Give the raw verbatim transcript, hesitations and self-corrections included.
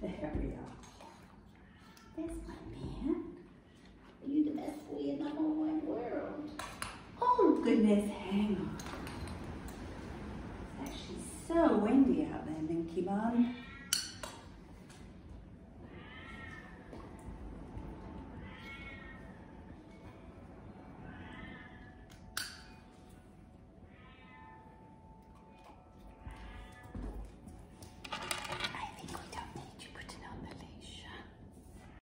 There we are. There's my man. Are you the best boy in the whole wide world? Oh goodness, hang on. It's actually so windy out there, Minky Bun.